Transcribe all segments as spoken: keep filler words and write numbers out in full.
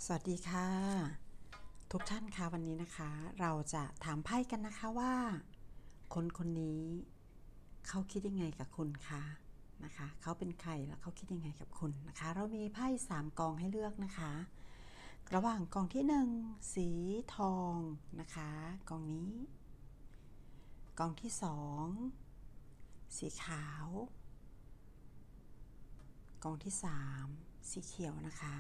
สวัสดีค่ะทุกท่านคะวันนี้นะคะเราจะถามไพ่กันนะคะว่าคนคนนี้เขาคิดยังไงกับคุณคะนะคะเขาเป็นใครแล้วเขาคิดยังไงกับคุณนะคะเรามีไพ่สามกองให้เลือกนะคะระหว่างกองที่หนึ่งสีทองนะคะกองนี้กองที่สองสีขาวกองที่สามสีเขียวนะคะ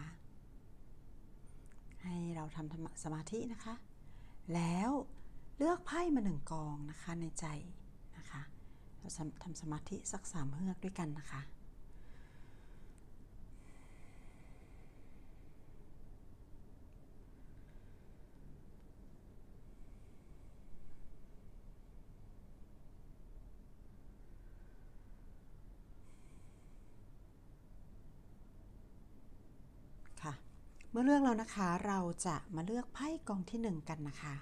ให้เราทำสมาธินะคะแล้วเลือกไพ่มาหนึ่งกองนะคะในใจนะคะเราทำสมาธิสักสามเฮือกด้วยกันนะคะค่ะเมื่อเลือกแล้วนะคะเราจะมาเลือกไพ่กองที่หนึ่งกันนะคะ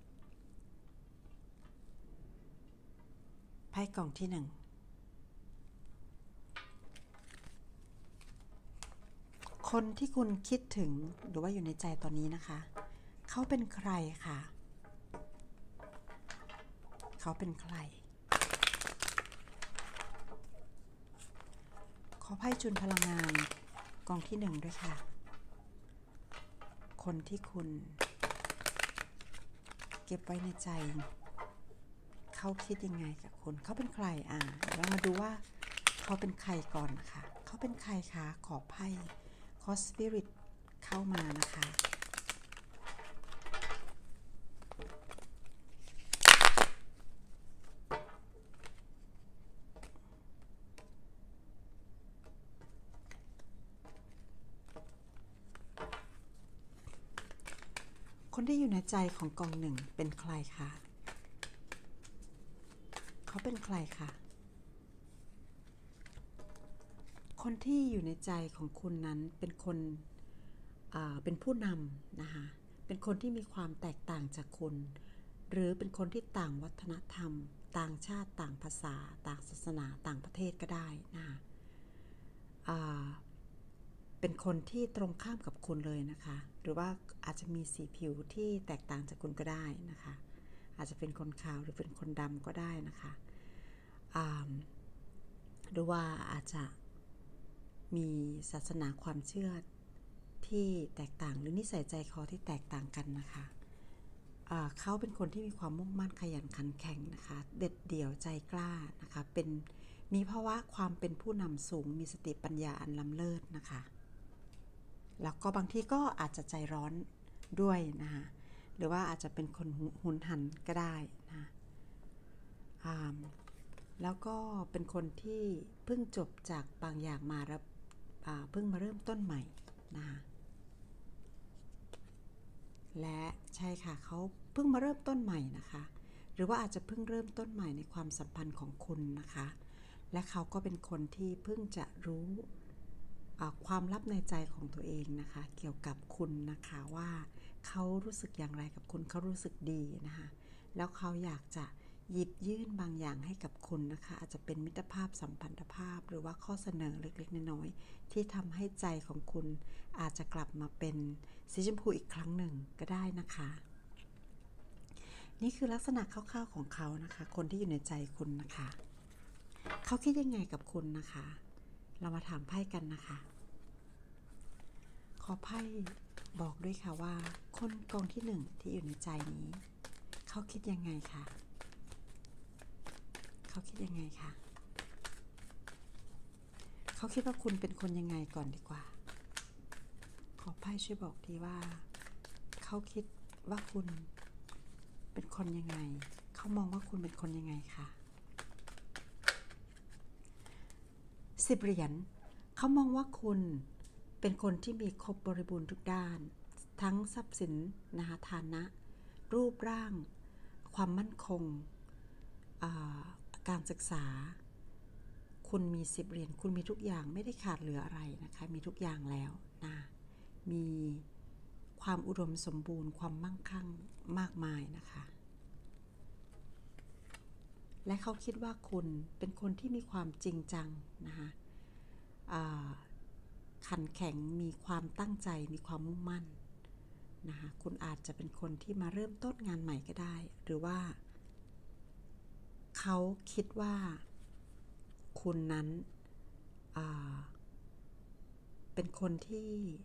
ไพ่กองที่หนึ่งคนที่คุณคิดถึงหรือว่าอยู่ในใจตอนนี้นะคะเขาเป็นใครคะเขาเป็นใครขอไพ่จุลพลังงานกองที่หนึ่งด้วยค่ะคนที่คุณเก็บไว้ในใจเขาคิดยังไงกับคุณเขาเป็นใครอ่าเดี๋ยวเรามาดูว่าเขาเป็นใครก่อนนะคะเขาเป็นใครคะขอไพ่ขอสปิริตเข้ามานะคะคนที่อยู่ในใจของกองหนึ่งเป็นใครคะเขาเป็นใครคะคนที่อยู่ในใจของคุณนั้นเป็นคนเป็นผู้นำนะคะเป็นคนที่มีความแตกต่างจากคุณหรือเป็นคนที่ต่างวัฒนธรรมต่างชาติต่างภาษาต่างศาสนาต่างประเทศก็ได้นะคะเป็นคนที่ตรงข้ามกับคุณเลยนะคะหรือว่าอาจจะมีสีผิวที่แตกต่างจากคุณก็ได้นะคะอาจจะเป็นคนขาวหรือเป็นคนดำก็ได้นะคะหรือว่าอาจจะมีศาสนาความเชื่อที่แตกต่างหรือนิสัยใจคอที่แตกต่างกันนะคะเขาเป็นคนที่มีความมุ่งมั่นขยันขันแข็งนะคะเด็ดเดี่ยวใจกล้านะคะเป็นมีภาวะความเป็นผู้นำสูงมีสติปัญญาอันล้ำเลิศนะคะแล้วก็บางทีก็อาจจะใจร้อนด้วยนะคะหรือว่าอาจจะเป็นคนหุนหันก็ได้นะแล้วก็เป็นคนที่เพิ่งจบจากบางอย่างมาแล้วเพิ่งมาเริ่มต้นใหม่นะคะและใช่ค่ะเขาเพิ่งมาเริ่มต้นใหม่นะคะหรือว่าอาจจะเพิ่งเริ่มต้นใหม่ในความสัมพันธ์ของคุณนะคะและเขาก็เป็นคนที่เพิ่งจะรู้ความลับในใจของตัวเองนะคะเกี่ยวกับคุณนะคะว่าเขารู้สึกอย่างไรกับคุณเขารู้สึกดีนะคะแล้วเขาอยากจะหยิบยื่นบางอย่างให้กับคุณนะคะอาจจะเป็นมิตรภาพสัมพันธภาพหรือว่าข้อเสนอเล็กๆน้อยๆที่ทำให้ใจของคุณอาจจะกลับมาเป็นสีชมพูอีกครั้งหนึ่งก็ได้นะคะนี่คือลักษณะคร่าวๆของเขานะคะคนที่อยู่ในใจคุณนะคะเขาคิดยังไงกับคุณนะคะเรามาถามไพ่กันนะคะขอไพ่บอกด้วยค่ะว่าคนกองที่หนึ่งที่อยู่ในใจนี้เขาคิดยังไงคะเขาคิดยังไงคะเขาคิดว่าคุณเป็นคนยังไงก่อนดีกว่าขอไพ่ช่วยบอกทีว่าเขาคิดว่าคุณเป็นคนยังไงเขามองว่าคุณเป็นคนยังไงคะสิบเหรียญเขามองว่าคุณเป็นคนที่มีครบบริบูรณ์ทุกด้านทั้งทรัพย์สินนะคะฐานะรูปร่างความมั่นคงการศึกษาคุณมีสิบเหรียญคุณมีทุกอย่างไม่ได้ขาดเหลืออะไรนะคะมีทุกอย่างแล้วนะมีความอุดมสมบูรณ์ความมั่งคั่งมากมายนะคะและเขาคิดว่าคุณเป็นคนที่มีความจริงจังนะคะขันแข็งมีความตั้งใจมีความมุ่งมั่นนะคะคุณอาจจะเป็นคนที่มาเริ่มต้นงานใหม่ก็ได้หรือว่าเขาคิดว่าคุณนั้นเป็นคนที่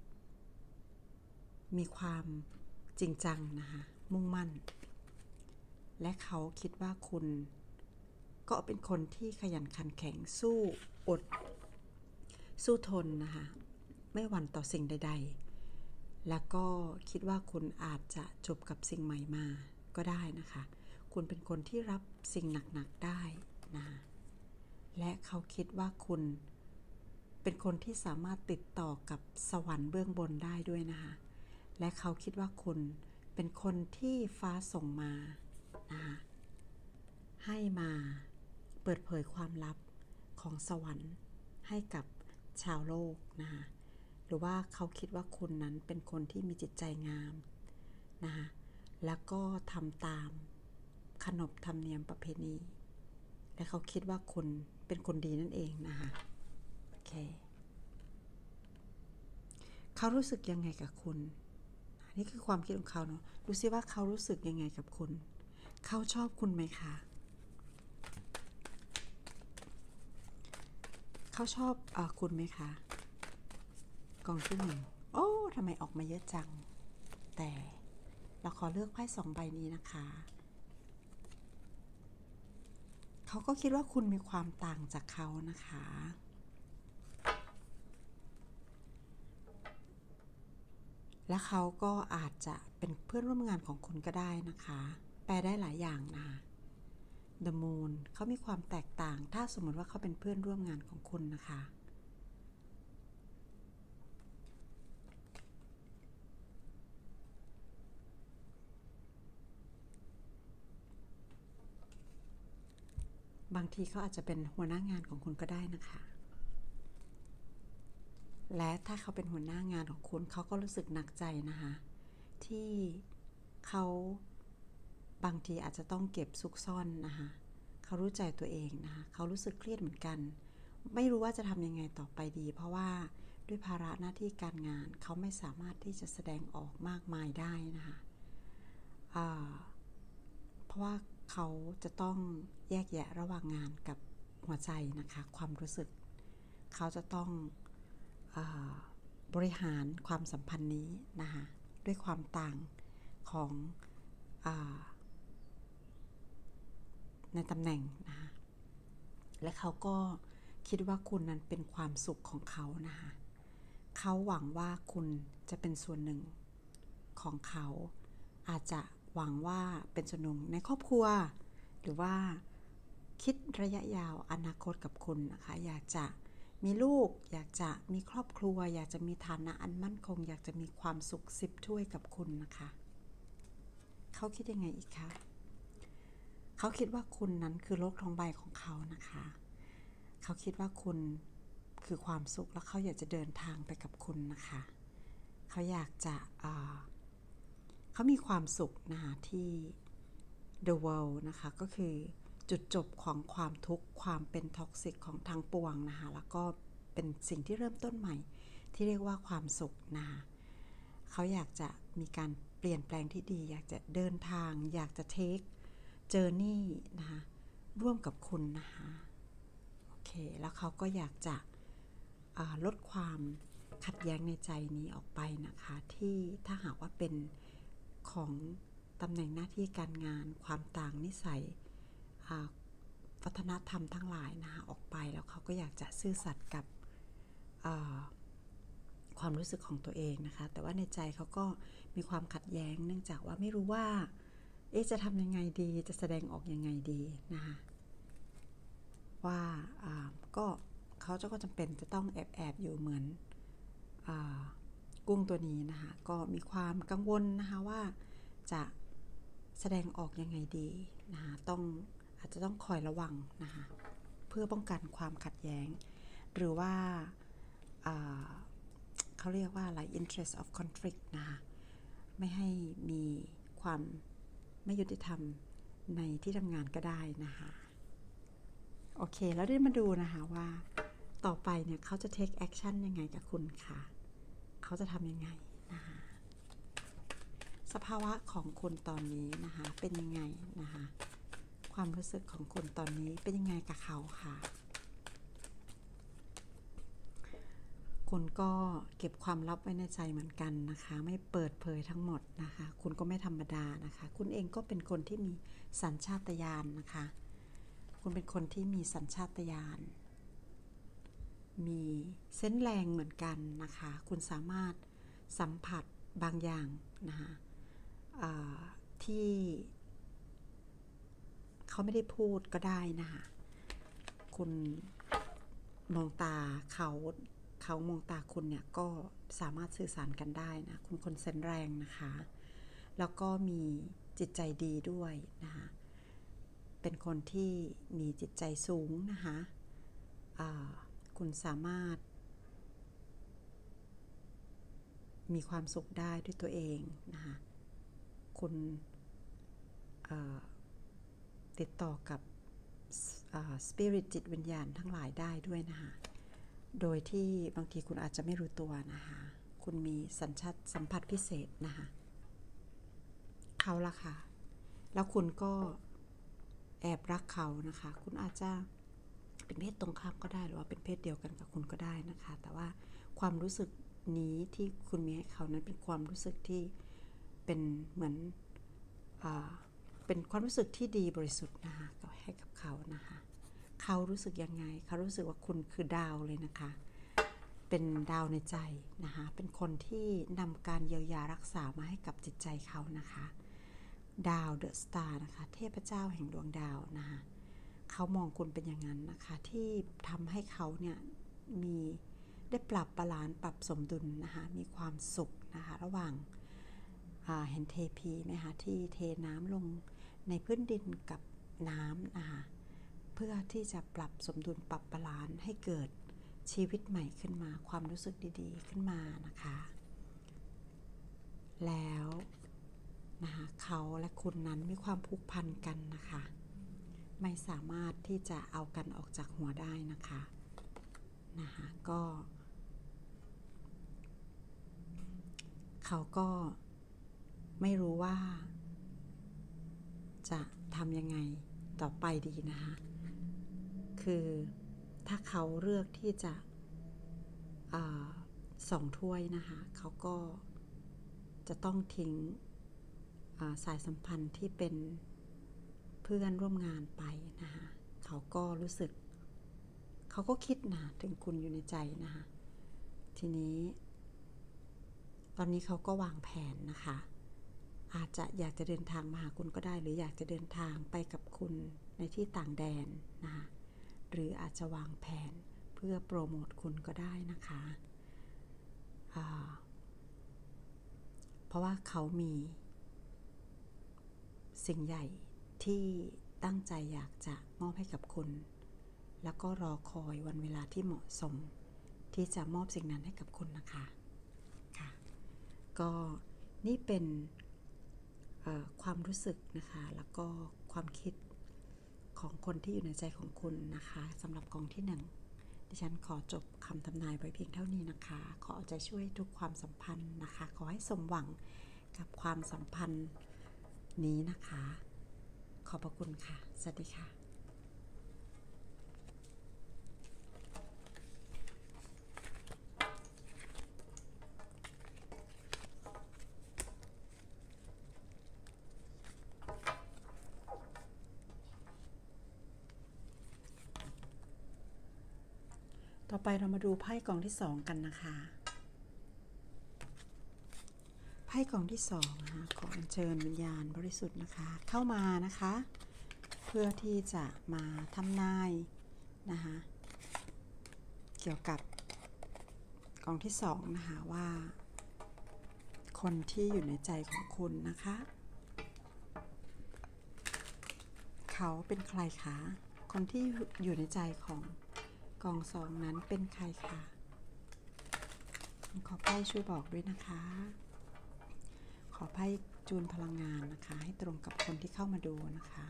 มีความจริงจังนะคะมุ่งมั่นและเขาคิดว่าคุณก็เป็นคนที่ขยันขันแข็งสู้อดสู้ทนนะคะไม่หวั่นต่อสิ่งใดๆแล้วก็คิดว่าคุณอาจจะจบกับสิ่งใหม่มาก็ได้นะคะคุณเป็นคนที่รับสิ่งหนักๆได้นะและเขาคิดว่าคุณเป็นคนที่สามารถติดต่อกับสวรรค์เบื้องบนได้ด้วยนะคะและเขาคิดว่าคุณเป็นคนที่ฟ้าส่งมานะคะให้มาเปิดเผยความลับของสวรรค์ให้กับชาวโลกนะคะหรือว่าเขาคิดว่าคุณนั้นเป็นคนที่มีจิตใจงามนะคะแล้วก็ทำตามขนบธรรมเนียมประเพณีและเขาคิดว่าคุณเป็นคนดีนั่นเองนะคะโอเคเขารู้สึกยังไงกับคุณนี่คือความคิดของเขาเนาะดูซิว่าเขารู้สึกยังไงกับคุณเขาชอบคุณไหมคะเขาชอบเอ่อคุณไหมคะกองที่หนึ่งโอ้ทำไมออกมาเยอะจังแต่เราขอเลือกไพ่สองใบนี้นะคะเขาก็คิดว่าคุณมีความต่างจากเขานะคะและเขาก็อาจจะเป็นเพื่อนร่วมงานของคุณก็ได้นะคะแปลได้หลายอย่างนะ The Moon เขามีความแตกต่างถ้าสมมติว่าเขาเป็นเพื่อนร่วมงานของคุณนะคะบางทีเขาอาจจะเป็นหัวหน้างานของคุณก็ได้นะคะและถ้าเขาเป็นหัวหน้างานของคุณเขาก็รู้สึกหนักใจนะคะที่เขาบางทีอาจจะต้องเก็บซุกซ่อนนะคะเขารู้ใจตัวเองนะคะเขารู้สึกเครียดเหมือนกันไม่รู้ว่าจะทำยังไงต่อไปดีเพราะว่าด้วยภาระหน้าที่การงานเขาไม่สามารถที่จะแสดงออกมากมายได้นะคะเพราะว่าเขาจะต้องแยกแยะระหว่างงานกับหัวใจนะคะความรู้สึกเขาจะต้องบริหารความสัมพันธ์นี้นะคะด้วยความต่างของในตำแหน่งนะคะและเขาก็คิดว่าคุณนั้นเป็นความสุขของเขานะคะเขาหวังว่าคุณจะเป็นส่วนหนึ่งของเขาอาจจะหวังว่าเป็นส่วนหนึ่งในครอบครัวหรือว่าคิดระยะยาวอนาคตกับคุณนะคะอยากจะมีลูกอยากจะมีครอบครัวอยากจะมีฐานะอันมั่นคงอยากจะมีความสุขสิบถ้วยกับคุณนะคะเขาคิดยังไงอีกคะเขาคิดว่าคุณนั้นคือโลกทั้งใบของเขานะคะเขาคิดว่าคุณคือความสุขและเขาอยากจะเดินทางไปกับคุณนะคะเขาอยากจะเขามีความสุขนะคะที่ The World นะคะก็คือจุดจบของความทุกข์ความเป็นท็อกซิกของทางปวงนะคะแล้วก็เป็นสิ่งที่เริ่มต้นใหม่ที่เรียกว่าความสุขนะคะเขาอยากจะมีการเปลี่ยนแปลงที่ดีอยากจะเดินทางอยากจะเทคเจอร์นี่นะคะร่วมกับคุณนะคะโอเคแล้วเขาก็อยากจะลดความขัดแย้งในใจนี้ออกไปนะคะที่ถ้าหากว่าเป็นของตำแหน่งหน้าที่การงานความต่างนิสัยวัฒนธรรมทั้งหลายนะคะออกไปแล้วเขาก็อยากจะซื่อสัตย์กับความรู้สึกของตัวเองนะคะแต่ว่าในใจเขาก็มีความขัดแย้งเนื่องจากว่าไม่รู้ว่าเอ๊ะจะทำยังไงดีจะแสดงออกยังไงดีนะคะว่าก็เขาจะก็จำเป็นจะต้องแอบแอบอยู่เหมือนกุ้งตัวนี้นะคะก็มีความกังวลนะคะว่าจะแสดงออกยังไงดีนะคะต้องอาจจะต้องคอยระวังนะคะเพื่อป้องกันความขัดแย้งหรือว่าเขาเรียกว่าอะไร interest of conflict นะคะไม่ให้มีความไม่ยุติธรรมในที่ทำงานก็ได้นะคะโอเคแล้วได้มาดูนะคะว่าต่อไปเนี่ยเขาจะ take action ยังไงกับคุณค่ะเขาจะทำยังไงนะคะภาวะของคุณตอนนี้นะคะเป็นยังไงนะคะความรู้สึกของคุณตอนนี้เป็นยังไงกับเขาค่ะคุณก็เก็บความลับไว้ในใจเหมือนกันนะคะไม่เปิดเผยทั้งหมดนะคะคุณก็ไม่ธรรมดานะคะคุณเองก็เป็นคนที่มีสัญชาตญาณนะคะคุณเป็นคนที่มีสัญชาตญาณมีเส้นแรงเหมือนกันนะคะคุณสามารถสัมผัสบางอย่างนะคะที่เขาไม่ได้พูดก็ได้นะคะคุณมองตาเขาเขามองตาคุณเนี่ยก็สามารถสื่อสารกันได้นะคุณคนเซนแรงนะคะแล้วก็มีจิตใจดีด้วยนะคะเป็นคนที่มีจิตใจสูงนะคะคุณสามารถมีความสุขได้ด้วยตัวเองนะคะคุณติดต่อกับสปิริตจิตวิญญาณทั้งหลายได้ด้วยนะคะโดยที่บางทีคุณอาจจะไม่รู้ตัวนะคะคุณมีสัญชาตสัมผัสพิเศษนะคะเขาละค่ะแล้วคุณก็แอบรักเขานะคะคุณอาจจะเป็นเพศตรงข้ามก็ได้หรือว่าเป็นเพศเดียวกันกับคุณก็ได้นะคะแต่ว่าความรู้สึกนี้ที่คุณมีให้เขานั้นเป็นความรู้สึกที่เป็นเหมือนเป็นความรู้สึกที่ดีบริสุทธิ์นะคะให้กับเขานะคะเขารู้สึกยังไงเขารู้สึกว่าคุณคือดาวเลยนะคะเป็นดาวในใจนะคะเป็นคนที่นำการเยียวยารักษามาให้กับจิตใจเขานะคะดาวเดอะสตาร์นะคะเทพเจ้าแห่งดวงดาวนะคะเขามองคุณเป็นอย่างนั้นนะคะที่ทำให้เขาเนี่ยมีได้ปรับบาลานซ์ปรับสมดุลนะคะมีความสุขนะคะระหว่างเห็นเทพีไหมคะที่เทน้ำลงในพื้นดินกับน้ำนะคะเพื่อที่จะปรับสมดุลปรับบาลานซ์ให้เกิดชีวิตใหม่ขึ้นมาความรู้สึกดีๆขึ้นมานะคะแล้วนะคะเขาและคุณนั้นมีความผูกพันกันนะคะไม่สามารถที่จะเอากันออกจากหัวได้นะคะนะคะก็เขาก็ไม่รู้ว่าจะทำยังไงต่อไปดีนะคะคือถ้าเขาเลือกที่จะส่งถ้วยนะคะเขาก็จะต้องทิ้งสายสัมพันธ์ที่เป็นเพื่อนร่วมงานไปนะคะเขาก็รู้สึกเขาก็คิดนะถึงคุณอยู่ในใจนะคะทีนี้ตอนนี้เขาก็วางแผนนะคะอาจจะอยากจะเดินทางมาหาคุณก็ได้หรืออยากจะเดินทางไปกับคุณในที่ต่างแดนนะคะหรืออาจจะวางแผนเพื่อโปรโมทคุณก็ได้นะคะเพราะว่าเขามีสิ่งใหญ่ที่ตั้งใจอยากจะมอบให้กับคุณแล้วก็รอคอยวันเวลาที่เหมาะสมที่จะมอบสิ่งนั้นให้กับคุณนะคะค่ะก็นี่เป็นความรู้สึกนะคะแล้วก็ความคิดของคนที่อยู่ในใจของคุณนะคะสำหรับกองที่หนึ่งดิฉันขอจบคำทำนายไว้เพียงเท่านี้นะคะขอเอาใจช่วยทุกความสัมพันธ์นะคะขอให้สมหวังกับความสัมพันธ์นี้นะคะขอบพระคุณค่ะสวัสดีค่ะต่อไปเรามาดูไพ่กองที่สองกันนะคะไพ่กองที่สองนะคะขออัญเชิญวิญญาณบริสุทธิ์นะคะเข้ามานะคะเพื่อที่จะมาทำนายนะคะเกี่ยวกับกองที่สองนะคะว่าคนที่อยู่ในใจของคุณนะคะเขาเป็นใครคะคนที่อยู่ในใจของกองสองนั้นเป็นใครคะขอไพ่ช่วยบอกด้วยนะคะขอไพ่จูนพลังงานนะคะให้ตรงกับคนที่เข้ามาดูนะคะ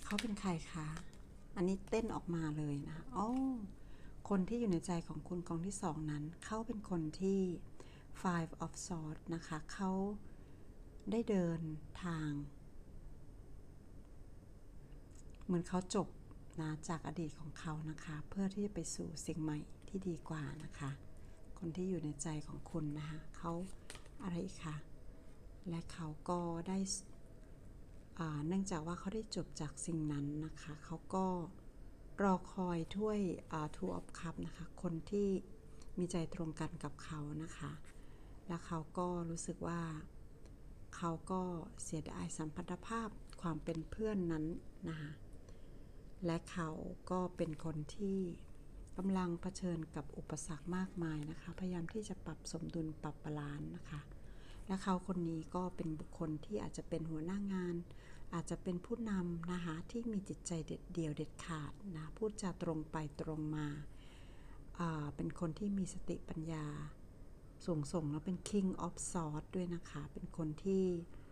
เขาเป็นใครคะอันนี้เต้นออกมาเลยนะอ๋อคนที่อยู่ในใจของคุณกองที่สองนั้นเขาเป็นคนที่ five of swords นะคะเขาได้เดินทางเหมือนเขาจบนะจากอดีตของเขานะคะเพื่อที่จะไปสู่สิ่งใหม่ที่ดีกว่านะคะคนที่อยู่ในใจของคุณนะคะเขาอะไรอีกคะและเขาก็ได้เนื่องจากว่าเขาได้จบจากสิ่งนั้นนะคะเขาก็รอคอยถ้วย two of cup นะคะคนที่มีใจตรงกันกับเขานะคะและเขาก็รู้สึกว่าเขาก็เสียดายสัมพันธภาพความเป็นเพื่อนนั้นนะคะและเขาก็เป็นคนที่กำลังเผชิญกับอุปสรรคมากมายนะคะพยายามที่จะปรับสมดุลปรับบาลานซ์นะคะและเขาคนนี้ก็เป็นบุคคลที่อาจจะเป็นหัวหน้างานอาจจะเป็นผู้นำนะคะที่มีจิตใจเด็ดเดี่ยวเด็ดขาดนะพูดจาตรงไปตรงมาเป็นคนที่มีสติปัญญาสูงส่งแล้วเป็น King of Swords ด้วยนะคะเป็นคนที่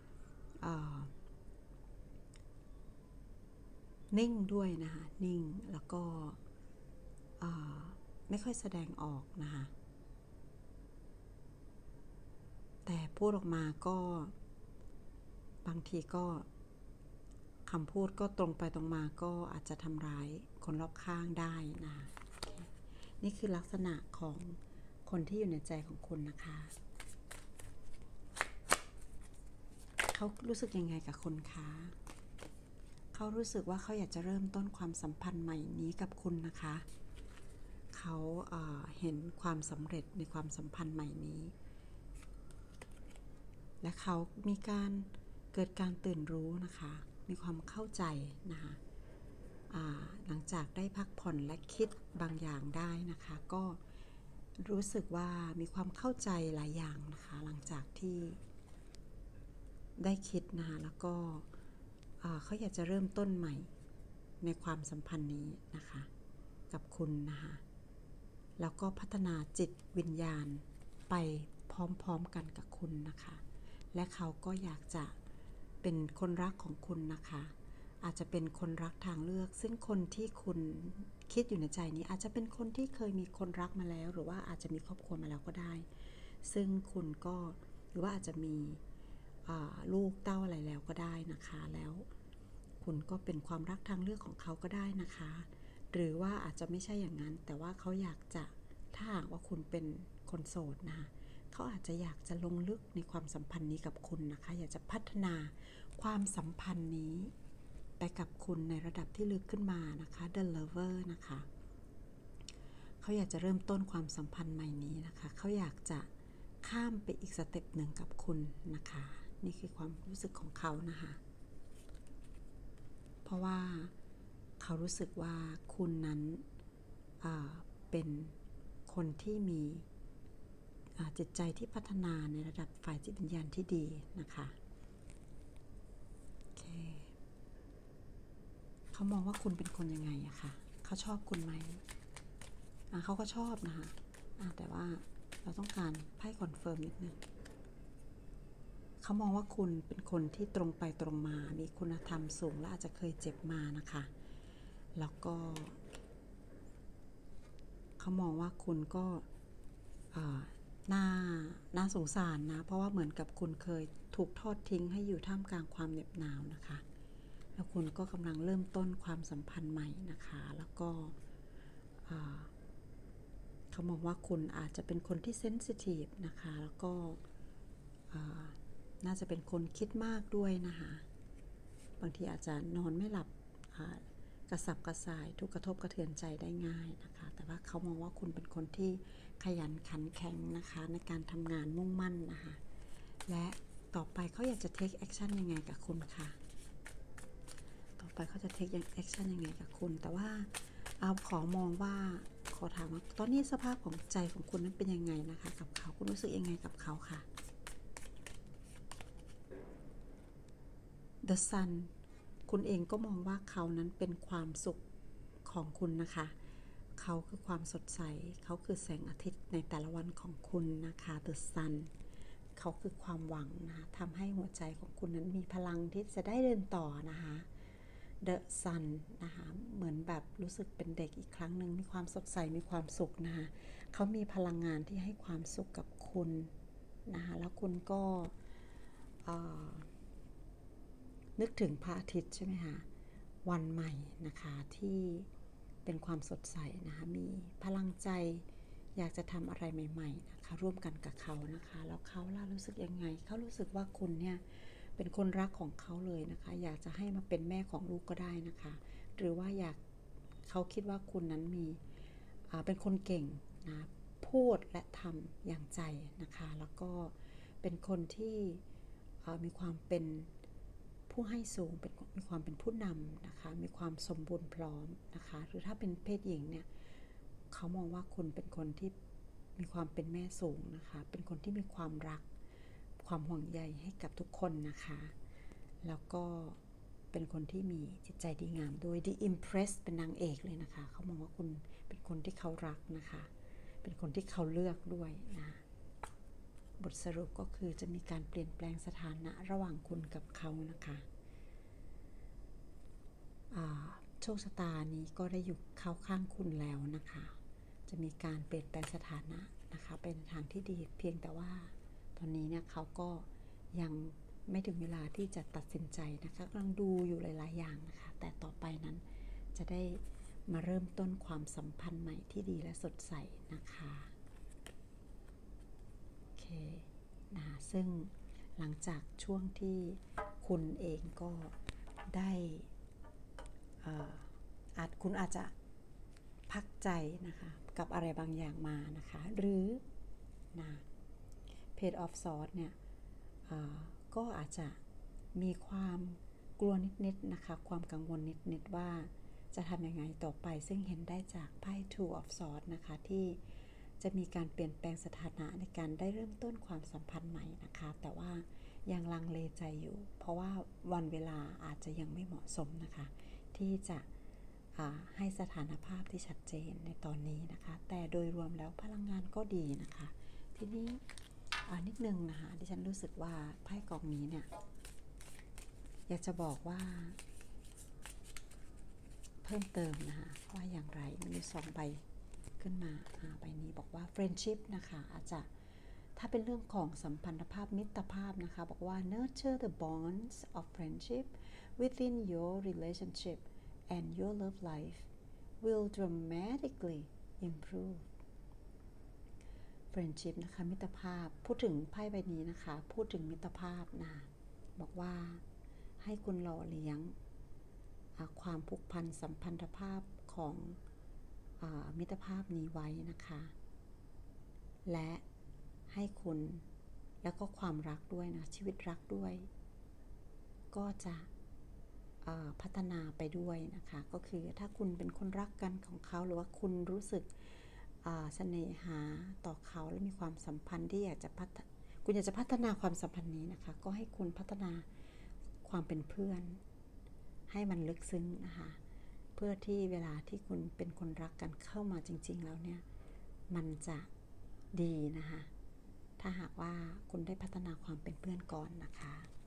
นิ่งด้วยนะคะนิ่งแล้วก็ไม่ค่อยแสดงออกนะคะแต่พูดออกมาก็บางทีก็คำพูดก็ตรงไปตรงมาก็อาจจะทำร้ายคนรอบข้างได้นะนี่คือลักษณะของคนที่อยู่ในใจของคุณนะคะเขารู้สึกยังไงกับคุณคะเขารู้สึกว่าเขาอยากจะเริ่มต้นความสัมพันธ์ใหม่นี้กับคุณนะคะเขาเอ่อเห็นความสำเร็จในความสัมพันธ์ใหม่นี้และเขามีการเกิดการตื่นรู้นะคะมีความเข้าใจนะคะหลังจากได้พักผ่อนและคิดบางอย่างได้นะคะก็รู้สึกว่ามีความเข้าใจหลายอย่างนะคะหลังจากที่ได้คิดนะคะแล้วก็เขาอยากจะเริ่มต้นใหม่ในความสัมพันธ์นี้นะคะกับคุณนะคะแล้วก็พัฒนาจิตวิญญาณไปพร้อมๆกันกับคุณนะคะและเขาก็อยากจะเป็นคนรักของคุณนะคะอาจจะเป็นคนรักทางเลือกซึ่งคนที่คุณคิดอยู่ในใจนี้อาจจะเป็นคนที่เคยมีคนรักมาแล้วหรือว่าอาจจะมีครอบครัวมาแล้วก็ได้ซึ่งคุณก็หรือว่าอาจจะมีลูกเต้าอะไรแล้วก็ได้นะคะแล้วคุณก็เป็นความรักทางเลือกของเขาก็ได้นะคะหรือว่าอาจจะไม่ใช่อย่างนั้นแต่ว่าเขาอยากจะถ้าหากว่าคุณเป็นคนโสดนะคะเขาอาจจะอยากจะลงลึกในความสัมพันธ์นี้กับคุณนะคะอยากจะพัฒนาความสัมพันธ์นี้ไปกับคุณในระดับที่ลึกขึ้นมานะคะ The Lover นะคะเขาอยากจะเริ่มต้นความสัมพันธ์ใหม่นี้นะคะเขาอยากจะข้ามไปอีกสเต็ปหนึ่งกับคุณนะคะนี่คือความรู้สึกของเขานะคะเพราะว่าเขารู้สึกว่าคุณนั้นเป็นคนที่มีจิตใจที่พัฒนาในระดับฝ่ายจิตวิญญาณที่ดีนะคะโอเคเขามองว่าคุณเป็นคนยังไงอะคะเขาชอบคุณไหมเขาก็ชอบนะคะแต่ว่าเราต้องการไพ่คอนเฟิร์มนิดนึงเขามองว่าคุณเป็นคนที่ตรงไปตรงมามีคุณธรรมสูงและอาจจะเคยเจ็บมานะคะแล้วก็เขามองว่าคุณก็น่าน่าสงสารนะเพราะว่าเหมือนกับคุณเคยถูกทอดทิ้งให้อยู่ท่ามกลางความเหน็บหนาวนะคะแล้วคุณก็กำลังเริ่มต้นความสัมพันธ์ใหม่นะคะแล้วก็เขามองว่าคุณอาจจะเป็นคนที่เซนซิทีฟนะคะแล้วก็น่าจะเป็นคนคิดมากด้วยนะคะบางทีอาจจะนอนไม่หลับกระสับกระส่ายทุกกระทบกระเทือนใจได้ง่ายนะคะแต่ว่าเขามองว่าคุณเป็นคนที่ขยันขันแข็งนะคะในการทำงานมุ่งมั่นนะคะและต่อไปเขาอยากจะ take action ยังไงกับคุณค่ะต่อไปเขาจะ take action ยังไงกับคุณแต่ว่าเอาขอมองว่าขอถามว่าตอนนี้สภาพของใจของคุณนั้นเป็นยังไงนะคะกับเขาคุณรู้สึกยังไงกับเขาค่ะ The Sun คุณเองก็มองว่าเขานั้นเป็นความสุขของคุณนะคะเขาคือความสดใสเขาคือแสงอาทิตย์ในแต่ละวันของคุณนะคะ The Sun เขาคือความหวังนะทำให้หัวใจของคุณนั้นมีพลังที่จะได้เดินต่อนะคะ The Sun นะคะเหมือนแบบรู้สึกเป็นเด็กอีกครั้งหนึ่งมีความสดใสมีความสุขนะคะเขามีพลังงานที่ให้ความสุขกับคุณนะคะแล้วคุณก็นึกถึงพระอาทิตย์ใช่ไหมคะวันใหม่นะคะที่เป็นความสดใสนะคะมีพลังใจอยากจะทำอะไรใหม่ๆนะคะร่วมกันกับเขานะคะแล้วเขาล่ะรู้สึกยังไงเขารู้สึกว่าคุณเนี่ยเป็นคนรักของเขาเลยนะคะอยากจะให้มาเป็นแม่ของลูกก็ได้นะคะหรือว่าอยากเขาคิดว่าคุณนั้นมีเป็นคนเก่งนะพูดและทำอย่างใจนะคะแล้วก็เป็นคนที่มีความเป็นผู้ให้สูงเป็นมีความเป็นผู้นำนะคะมีความสมบูรณ์พร้อมนะคะหรือถ้าเป็นเพศหญิงเนี่ยเขามองว่าคุณเป็นคนที่มีความเป็นแม่สูงนะคะเป็นคนที่มีความรักความห่วงใยให้กับทุกคนนะคะแล้วก็เป็นคนที่มีจิตใจดีงามโดย The Empress เป็นนางเอกเลยนะคะเขามองว่าคุณเป็นคนที่เขารักนะคะเป็นคนที่เขาเลือกด้วยนะบทสรุปก็คือจะมีการเปลี่ยนแปลงสถานะระหว่างคุณกับเขานะคะโชคชะตานี้ก็ได้อยู่เข้าข้างคุณแล้วนะคะจะมีการเปลี่ยนแปลงสถานะนะคะเป็นทางที่ดีเพียงแต่ว่าตอนนี้เนี่ยเขาก็ยังไม่ถึงเวลาที่จะตัดสินใจนะคะกำลังดูอยู่หลายๆอย่างนะคะแต่ต่อไปนั้นจะได้มาเริ่มต้นความสัมพันธ์ใหม่ที่ดีและสดใสนะคะโอเคนะซึ่งหลังจากช่วงที่คุณเองก็ได้อาจคุณอาจจะพักใจนะคะกับอะไรบางอย่างมานะคะหรือนะ Page of Swords เนี่ยก็อาจจะมีความกลัวนิดๆนะคะความกังวลนิดๆว่าจะทำยังไงต่อไปซึ่งเห็นได้จากไพ่ Two of Swords นะคะที่จะมีการเปลี่ยนแปลงสถานะในการได้เริ่มต้นความสัมพันธ์ใหม่นะคะแต่ว่ายังลังเลใจอยู่เพราะว่าวันเวลาอาจจะยังไม่เหมาะสมนะคะที่จะให้สถานภาพที่ชัดเจนในตอนนี้นะคะแต่โดยรวมแล้วพลังงานก็ดีนะคะทีนี้นิดนึงนะคะดิฉันรู้สึกว่าไพ่กองนี้เนี่ยอยากจะบอกว่าเพิ่มเติมนะคะว่าอย่างไรมันมีสองใบขึ้นมาใบนี้บอกว่า friendship นะคะอาจจะถ้าเป็นเรื่องของสัมพันธภาพมิตรภาพนะคะบอกว่า nurture the bonds of friendship within your relationship and your love life will dramatically improve friendship นะคะมิตรภาพพูดถึงไพ่ใบนี้นะคะพูดถึงมิตรภาพนะบอกว่าให้คุณหล่อเลี้ยงความผูกพันสัมพันธภาพของมิตรภาพนี้ไว้นะคะและให้คุณแล้วก็ความรักด้วยนะชีวิตรักด้วยก็จะพัฒนาไปด้วยนะคะก็คือถ้าคุณเป็นคนรักกันของเขาหรือว่าคุณรู้สึกเสน่หาต่อเขาและมีความสัมพันธ์ที่อยากจะพัฒคุณอยากจะพัฒนาความสัมพันธ์นี้นะคะก็ให้คุณพัฒนาความเป็นเพื่อนให้มันลึกซึ้งนะคะเพื่อที่เวลาที่คุณเป็นคนรักกันเข้ามาจริงๆแล้วเนี่ยมันจะดีนะคะถ้าหากว่าคุณได้พัฒนาความเป็นเพื่อนก่อนนะคะ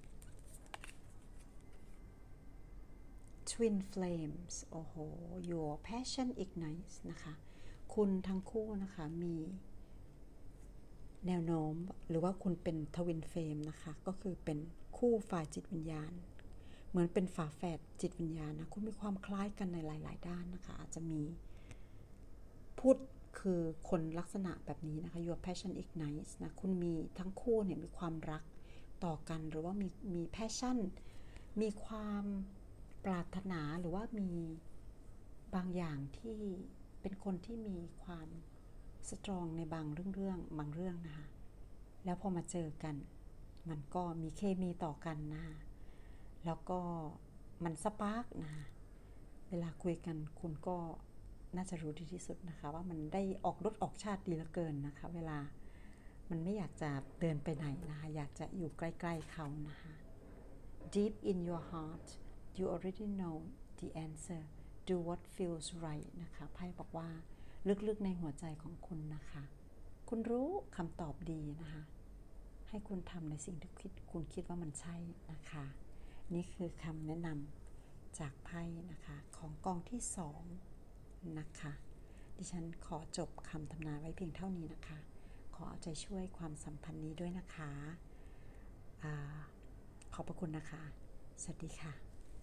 Twin Flames โอ้โห Your passion ignites นะคะคุณทั้งคู่นะคะมีแนวโน้มหรือว่าคุณเป็น Twin Flame นะคะก็คือเป็นคู่ฝ่ายจิตวิญญาณเหมือนเป็นฝาแฝดจิตวิญญาณนะคุณมีความคล้ายกันในหลายๆด้านนะคะอาจจะมีพูดคือคนลักษณะแบบนี้นะคะ Your passion ignites นะคุณมีทั้งคู่เนี่ยมีความรักต่อกันหรือว่ามีมี passion มีความปรารถนาหรือว่ามีบางอย่างที่เป็นคนที่มีความสตรองในบางเรื่องเรื่องบางเรื่องนะคะแล้วพอมาเจอกันมันก็มีเคมีต่อกันนะคะแล้วก็มันสปาร์กนะเวลาคุยกันคุณก็น่าจะรู้ดีที่สุดนะคะว่ามันได้ออกรสออกชาติดีเหลือเกินนะคะเวลามันไม่อยากจะเดินไปไหนนะคะอยากจะอยู่ใกล้ๆเขานะคะ Deep in your heart you already know the answer do what feels right นะคะไพ่บอกว่าลึกๆในหัวใจของคุณนะคะคุณรู้คำตอบดีนะคะให้คุณทำในสิ่งที่คิดคุณคิดว่ามันใช่นะคะนี่คือคำแนะนจากไพ่นะคะของกองที่สองนะคะดิฉันขอจบคำทำนายไว้เพียงเท่านี้นะคะขอเอาใจช่วยความสัมพันธ์นี้ด้วยนะคะอาขอบพระคุณนะคะสวัสดีค่ะ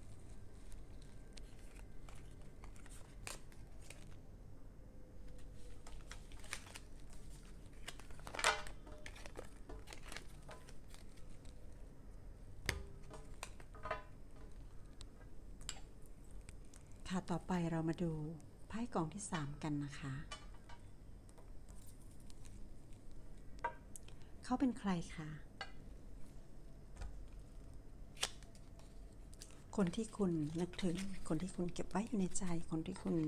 ค่ะต่อไปเรามาดูไพ่กองที่สามกันนะคะเขาเป็นใครคะคนที่คุณนึกถึงคนที่คุณเก็บไว้อยู่ในใจคนที่คุณ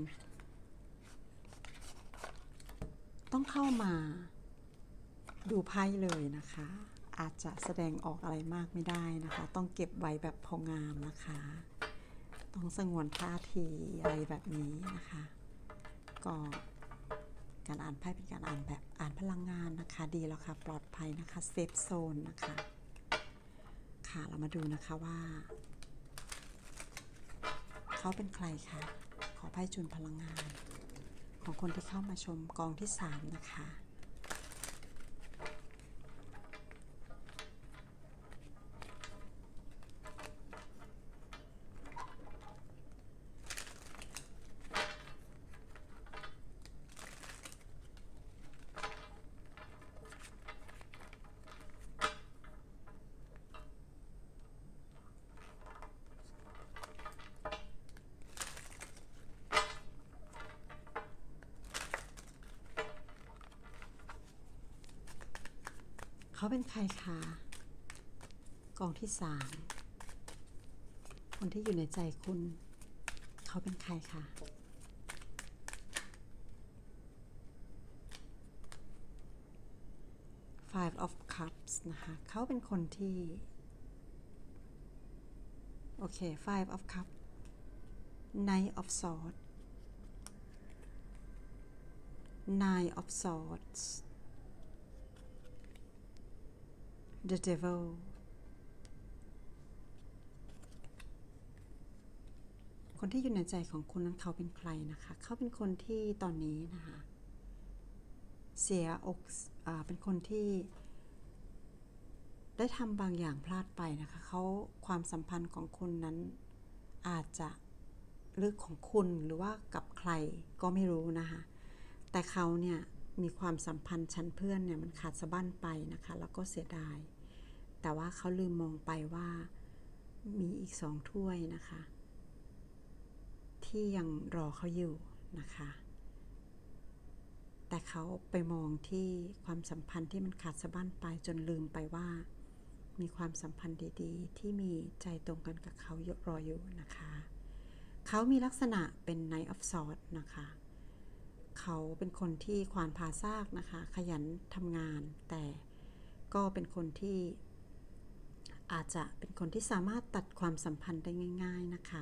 ต้องเข้ามาดูไพ่เลยนะคะอาจจะแสดงออกอะไรมากไม่ได้นะคะต้องเก็บไว้แบบพองามนะคะต้องสงวนท่าทีอะไรแบบนี้นะคะก็การอ่านไพ่เป็นการอ่านแบบอ่านพลังงานนะคะดีแล้วค่ะปลอดภัยนะคะเซฟโซนนะคะค่ะเรามาดูนะคะว่าเขาเป็นใครคะขอไพ่จุลพลังงานของคนที่เข้ามาชมกองที่สามนะคะเขาเป็นใครคะกองที่สามคนที่อยู่ในใจคุณเขาเป็นใครคะ Five of Cups นะคะเขาเป็นคนที่โอเค Five of Cups Knight of Swords Nine of Swords The Devilคนที่อยู่ในใจของคุณนั้นเขาเป็นใครนะคะเขาเป็นคนที่ตอนนี้นะคะเสียอกอ่าเป็นคนที่ได้ทำบางอย่างพลาดไปนะคะเขาความสัมพันธ์ของคุณนั้นอาจจะหรือของคุณหรือว่ากับใครก็ไม่รู้นะคะแต่เขาเนี่ยมีความสัมพันธ์ชั้นเพื่อนเนี่ยมันขาดสะบั้นไปนะคะแล้วก็เสียดายแต่ว่าเขาลืมมองไปว่ามีอีกสองถ้วยนะคะที่ยังรอเขาอยู่นะคะแต่เขาไปมองที่ความสัมพันธ์ที่มันขาดสะบั้นไปจนลืมไปว่ามีความสัมพันธ์ดีๆที่มีใจตรงกันกับเขารออยู่นะคะเขามีลักษณะเป็น Knight of Swords นะคะเขาเป็นคนที่ขวานผ่าซากนะคะขยันทำงานแต่ก็เป็นคนที่อาจจะเป็นคนที่สามารถตัดความสัมพันธ์ได้ง่ายๆนะคะ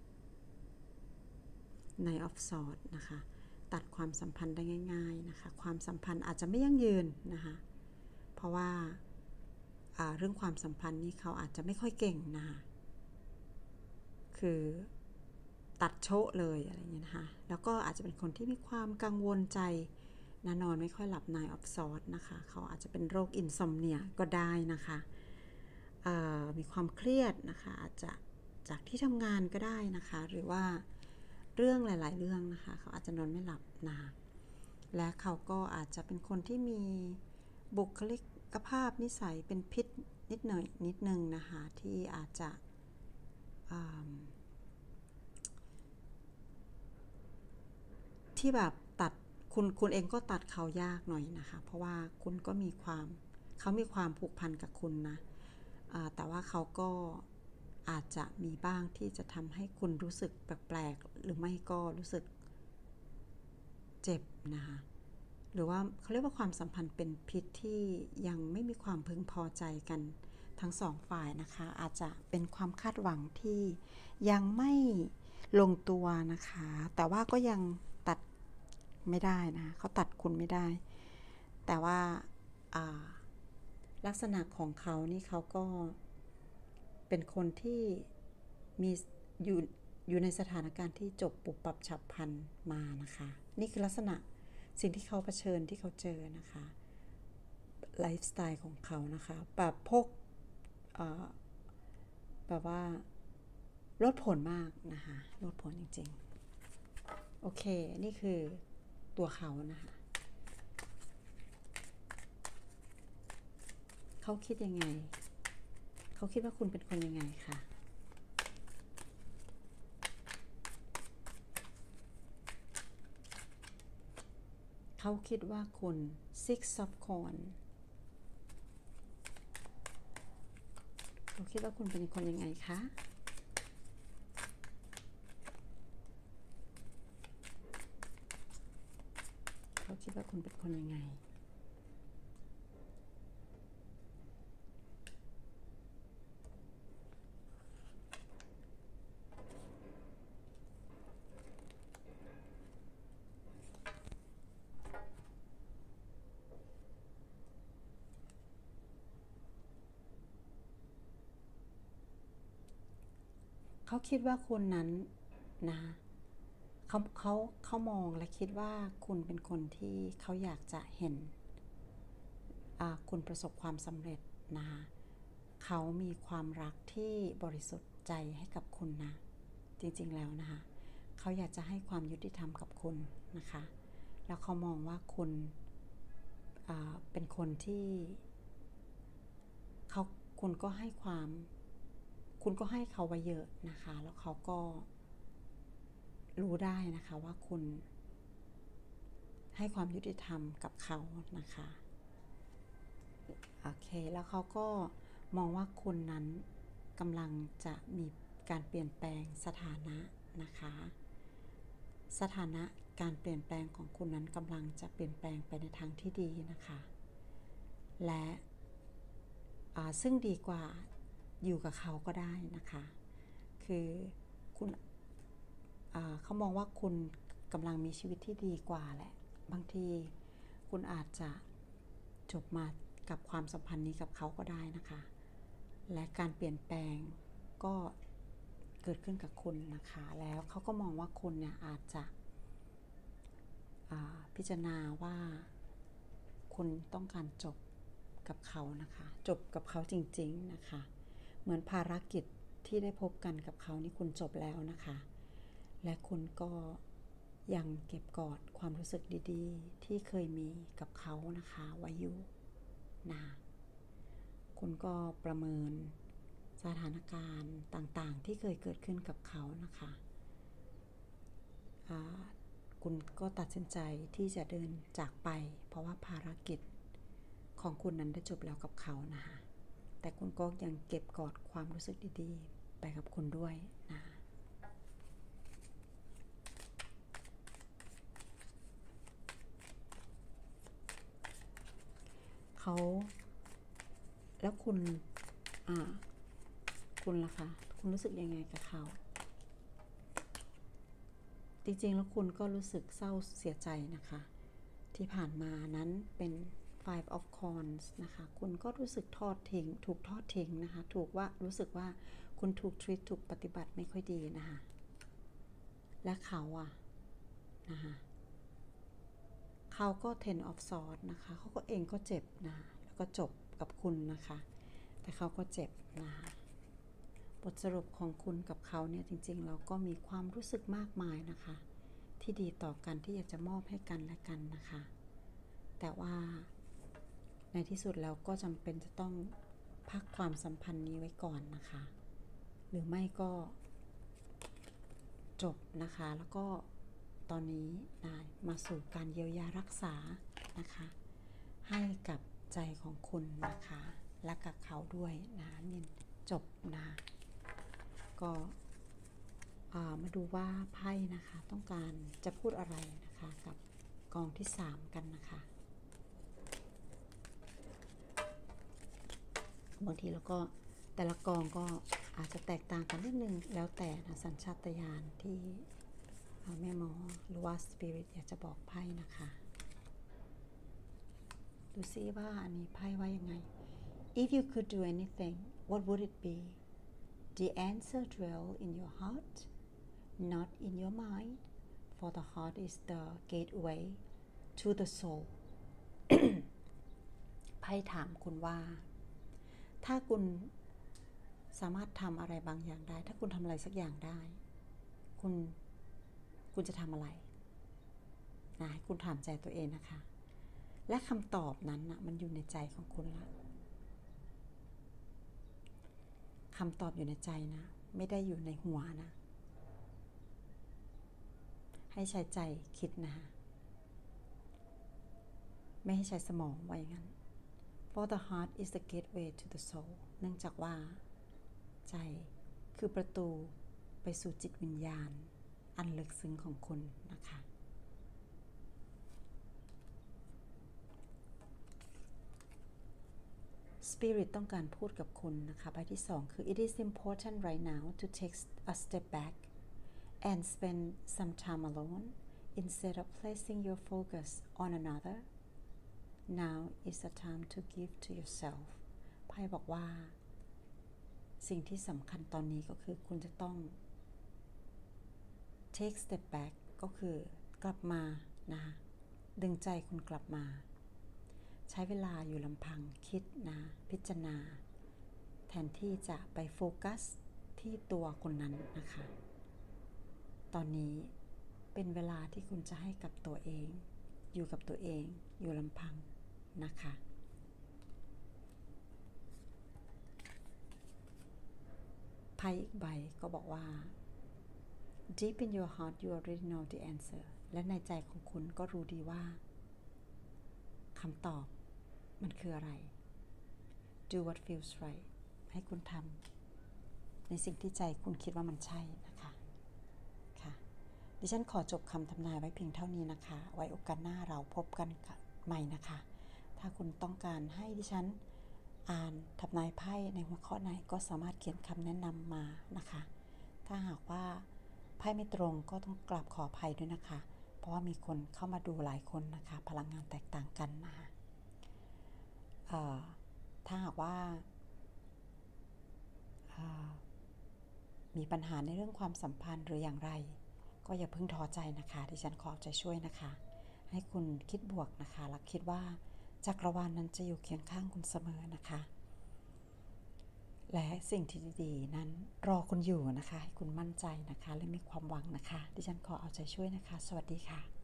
Knight of Swords นะคะตัดความสัมพันธ์ได้ง่ายๆนะคะความสัมพันธ์อาจจะไม่ยั่งยืนนะคะเพราะว่าเรื่องความสัมพันธ์นี่เขาอาจจะไม่ค่อยเก่งนะคะคือตัดโชะเลยอะไรอย่างเงี้ยนะคะแล้วก็อาจจะเป็นคนที่มีความกังวลใจนะนอนไม่ค่อยหลับ Nine of Swords นะคะเขาอาจจะเป็นโรคอินซอมเนียก็ได้นะคะมีความเครียดนะคะอาจจะจากที่ทำงานก็ได้นะคะหรือว่าเรื่องหลายๆเรื่องนะคะเขาอาจจะนอนไม่หลับนะคะและเขาก็อาจจะเป็นคนที่มีบุคลิกภาพนิสัยเป็นพิษนิดหน่อยนิดนึงนะคะที่อาจจะที่แบบตัดคุณคุณเองก็ตัดเขายากหน่อยนะคะเพราะว่าคุณก็มีความเขามีความผูกพันกับคุณนะแต่ว่าเขาก็อาจจะมีบ้างที่จะทำให้คุณรู้สึกแปลกๆหรือไม่ก็รู้สึกเจ็บนะคะหรือว่าเขาเรียกว่าความสัมพันธ์เป็นพิษที่ยังไม่มีความพึงพอใจกันทั้งสองฝ่ายนะคะอาจจะเป็นความคาดหวังที่ยังไม่ลงตัวนะคะแต่ว่าก็ยังตัดไม่ได้นะเขาตัดคุณไม่ได้แต่ว่าลักษณะของเขานี่เขาก็เป็นคนที่มีอยู่อยู่ในสถานการณ์ที่จบปุบปับฉับพลันมานะคะนี่คือลักษณะสิ่งที่เขาเผชิญที่เขาเจอนะคะไลฟ์สไตล์ของเขานะคะแบบพกแบบว่าลดผลมากนะคะลดผลจริงๆโอเคนี่คือตัวเขานะคะเขาคิดยังไงเขาคิดว่าคุณเป็นคนยังไงคะเขาคิดว่าคุณ Six of Coins เขาคิดว่าคุณเป็นคนยังไงคะเขาคิดว่าคุณเป็นคนยังไงเขาคิดว่าคุณนั้นนะเขาเขาเขามองและคิดว่าคุณเป็นคนที่เขาอยากจะเห็นคุณประสบความสำเร็จนะคะเขามีความรักที่บริสุทธิ์ใจให้กับคุณนะจริงๆแล้วนะคะเขาอยากจะให้ความยุติธรรมกับคุณนะคะแล้วเขามองว่าคุณเป็นคนที่เขาคุณก็ให้ความคุณก็ให้เขาไว้เยอะนะคะแล้วเขาก็รู้ได้นะคะว่าคุณให้ความยุติธรรมกับเขานะคะโอเคแล้วเขาก็มองว่าคุณนั้นกำลังจะมีการเปลี่ยนแปลงสถานะนะคะสถานะการเปลี่ยนแปลงของคุณนั้นกำลังจะเปลี่ยนแปลงไปในทางที่ดีนะคะและซึ่งดีกว่าอยู่กับเขาก็ได้นะคะคือคุณเขามองว่าคุณกำลังมีชีวิตที่ดีกว่าแหละบางทีคุณอาจจะจบมากับความสัมพันธ์นี้กับเขาก็ได้นะคะและการเปลี่ยนแปลงก็เกิดขึ้นกับคุณนะคะแล้วเขาก็มองว่าคุณเนี่ยอาจจะพิจารณาว่าคุณต้องการจบกับเขานะคะจบกับเขาจริงๆนะคะเหมือนภารกิจที่ได้พบกันกับเขานี่คุณจบแล้วนะคะและคุณก็ยังเก็บกอดความรู้สึกดีๆที่เคยมีกับเขานะคะไว้อยู่นะคุณก็ประเมินสถานการณ์ต่างๆที่เคยเกิดขึ้นกับเขานะคะคุณก็ตัดสินใจที่จะเดินจากไปเพราะว่าภารกิจของคุณนั้นได้จบแล้วกับเขานะคะแต่คุณก็ยังเก็บกอดความรู้สึกดีๆไปกับคุณด้วยนะเขาแล้วคุณอ่าคุณล่ะคะคุณรู้สึกยังไงกับเขาจริงๆแล้วคุณก็รู้สึกเศร้าเสียใจนะคะที่ผ่านมานั้นเป็น Five of Coins นะคะคุณก็รู้สึกทอดทิ้งถูกทอดทิ้งนะคะถูกว่ารู้สึกว่าคุณถูก treat ถูกปฏิบัติไม่ค่อยดีนะคะและเขาอะนะคะเขาก็ Ten of Swords นะคะเขาก็เองก็เจ็บนะแล้วก็จบกับคุณนะคะแต่เขาก็เจ็บนะคะบทสรุปของคุณกับเขาเนี่ยจริงๆเราก็มีความรู้สึกมากมายนะคะที่ดีต่อกันที่อยากจะมอบให้กันและกันนะคะแต่ว่าในที่สุดแล้วก็จำเป็นจะต้องพักความสัมพันธ์นี้ไว้ก่อนนะคะหรือไม่ก็จบนะคะแล้วก็ตอนนี้นะมาสู่การเยียวยารักษานะคะให้กับใจของคุณนะคะและกับเขาด้วยนะนี่จบนะก็มาดูว่าไพ่นะคะต้องการจะพูดอะไรนะคะกับกองที่สามกันนะคะบางทีแล้วก็แต่ละกองก็อาจจะแตกต่างกันนิดนึงแล้วแต่นะสัญชาตญาณที่แม่หมอหรือว่าสปิริตอยากจะบอกไพ่นะคะดูซิว่าอันนี้ไพ่ว่ายังไง If you could do anything what would it be The answer dwell in your heart not in your mind for the heart is the gateway to the soul ไพ่ถามคุณว่าถ้าคุณสามารถทำอะไรบางอย่างได้ถ้าคุณทำอะไรสักอย่างได้คุณคุณจะทำอะไรนะให้คุณถามใจตัวเองนะคะและคำตอบนั้นนะมันอยู่ในใจของคุณละคำตอบอยู่ในใจนะไม่ได้อยู่ในหัวนะให้ใช้ใจคิดนะคะไม่ให้ใช้สมองไว้งั้น for the heart is the gateway to the soul เนื่องจากว่าใจคือประตูไปสู่จิตวิญญาณอันลึกซึ้งของคุณนะคะSpirit ต้องการพูดกับคุณนะคะใบที่สองคือ It is important right now to take a step back and spend some time alone instead of placing your focus on another. Now is the time to give to yourself. ไพ่บอกว่าสิ่งที่สำคัญตอนนี้ก็คือคุณจะต้อง take step back ก็คือกลับมานะคะดึงใจคุณกลับมาใช้เวลาอยู่ลำพังคิดนะพิจารณาแทนที่จะไปโฟกัสที่ตัวคนนั้นนะคะตอนนี้เป็นเวลาที่คุณจะให้กับตัวเองอยู่กับตัวเองอยู่ลำพังนะคะไพ่อีกใบก็บอกว่า Deep in your heart you already know the answer และในใจของคุณก็รู้ดีว่าคำตอบมันคืออะไร Do what feels right ให้คุณทำในสิ่งที่ใจคุณคิดว่ามันใช่นะคะค่ะดิฉันขอจบคำทำนายไว้เพียงเท่านี้นะคะไว้โอกาสหน้าเราพบกันใหม่นะคะถ้าคุณต้องการให้ดิฉันอ่านทำนายไพ่ในหัวข้อไหนก็สามารถเขียนคำแนะนำมานะคะถ้าหากว่าไพ่ไม่ตรงก็ต้องกราบขออภัยด้วยนะคะเพราะว่ามีคนเข้ามาดูหลายคนนะคะพลังงานแตกต่างกันนะคะถ้าหากว่ามีปัญหาในเรื่องความสัมพันธ์หรืออย่างไรก็อย่าเพิ่งท้อใจนะคะดิฉันขอใจช่วยนะคะให้คุณคิดบวกนะคะและคิดว่าจักรวาลนั้นจะอยู่เคียงข้างคุณเสมอนะคะและสิ่งที่ดีๆนั้นรอคุณอยู่นะคะให้คุณมั่นใจนะคะและมีความหวังนะคะดิฉันขอเอาใจช่วยนะคะสวัสดีค่ะ